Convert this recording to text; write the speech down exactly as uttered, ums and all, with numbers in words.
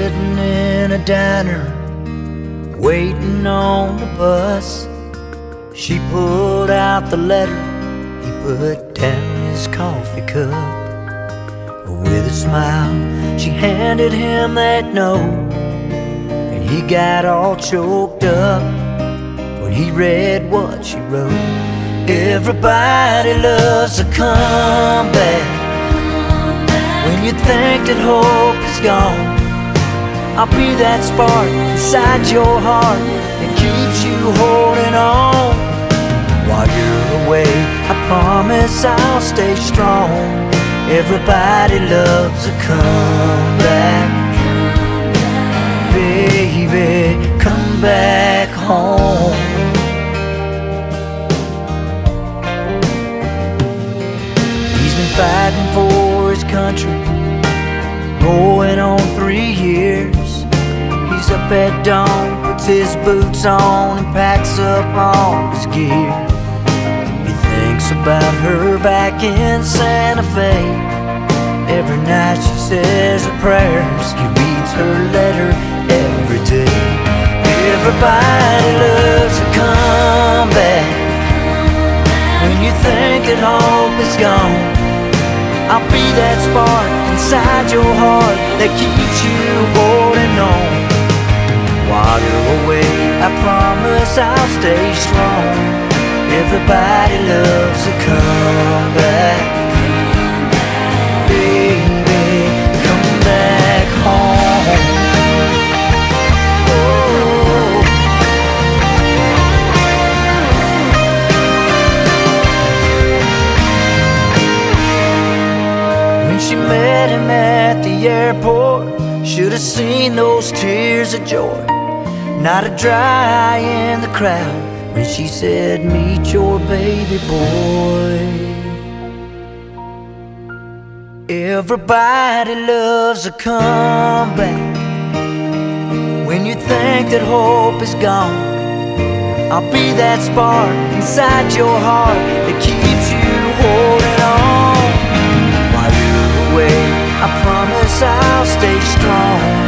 sitting in a diner, waiting on the bus. She pulled out the letter, he put down his coffee cup. With a smile, she handed him that note, and he got all choked up when he read what she wrote. Everybody loves a comeback. When you think that hope is gone, I'll be that spark inside your heart that keeps you holding on. While you're away, I promise I'll stay strong. Everybody loves a comeback. Baby, come back home. He's been fighting for his country, going on three years. He's up at dawn, puts his boots on and packs up all his gear. He thinks about her back in Santa Fe. Every night she says her prayers, he reads her letter every day. Everybody loves a comeback. When you think that hope is gone, I'll be that spark inside your heart that keeps you holding on. While you're away, I promise I'll stay strong. Everybody loves a comeback. Baby, come back home. Oh. When she met him at the airport, should have seen those tears of joy, not a dry eye in the crowd when she said, meet your baby boy. Everybody loves a comeback. When you think that hope is gone, I'll be that spark inside your heart that keeps you holding on. While you're away, I promise I'll stay strong.